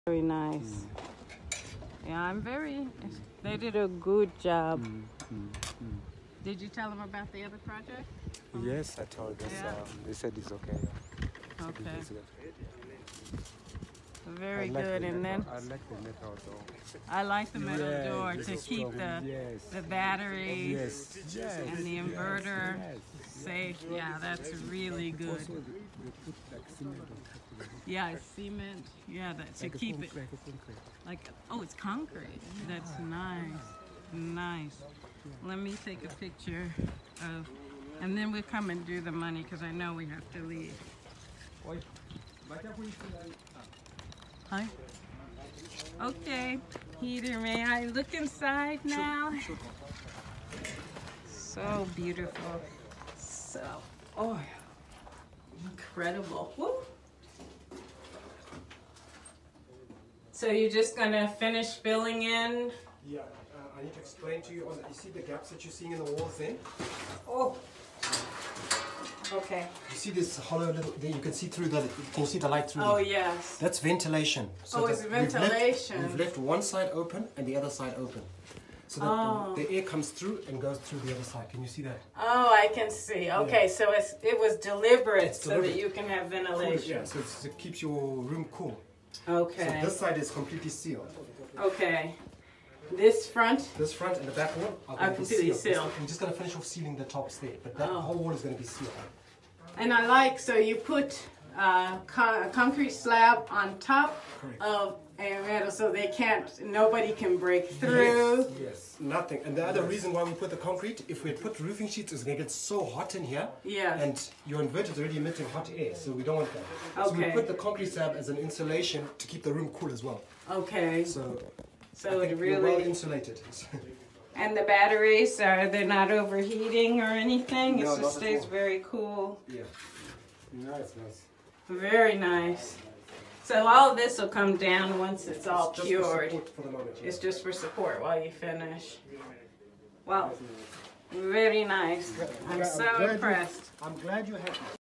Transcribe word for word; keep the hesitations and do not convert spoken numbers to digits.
Very nice. Mm. Yeah, I'm very, they did a good job. Mm, mm, mm. Did you tell them about the other project? Yes, I told them. Yeah. Um, they said it's okay. Yeah. Okay. It's good. Very like good, the and metal. then I like the metal door. I like the metal yes, door to keep strong. the yes. the batteries yes. Yes. and the inverter yes. safe. Yeah, that's really good. Also, they put like cement on top of it. Yeah, it's cement. Yeah, that to like keep it like a concrete. like oh, it's concrete. That's nice, nice. Let me take a picture of, and then we'll come and do the money because I know we have to leave. Hi. Okay, Peter, may I look inside now? So beautiful. So, oh, incredible. Woo. So you're just gonna finish filling in? Yeah, uh, I need to explain to you, on, you see the gaps that you're seeing in the walls then? Oh. Okay. You see this hollow little, there you can see through the, can you see the light through Oh, there? yes. That's ventilation. So oh, it's we've ventilation. left, we've left one side open and the other side open. So that oh. the, the air comes through and goes through the other side. Can you see that? Oh, I can see. Okay, yeah. so it's, it was deliberate, it's so deliberate that you can have ventilation. Yeah, so it's, it keeps your room cool. Okay. So this side is completely sealed. Okay. This front? This front and the back wall are are completely sealed. sealed. We're just going to finish off sealing the tops there, but that oh. whole wall is going to be sealed. And I like, so you put uh, con a concrete slab on top Correct. of a metal so they can't, nobody can break through. Yes, yes, nothing. And the other reason why we put the concrete, if we put roofing sheets, it's going to get so hot in here. Yeah. And your inverter is already emitting hot air, so we don't want that. Okay. So we put the concrete slab as an insulation to keep the room cool as well. Okay. So, so I it think really... we're well insulated. And the batteries, are they not overheating or anything? No, it just not at stays all. very cool. Yeah. Nice, nice. Very nice. So all of this will come down once it's all it's just cured. For for the moment, yeah. It's just for support while you finish. Wow. Very nice. I'm so impressed. I'm glad you're happy.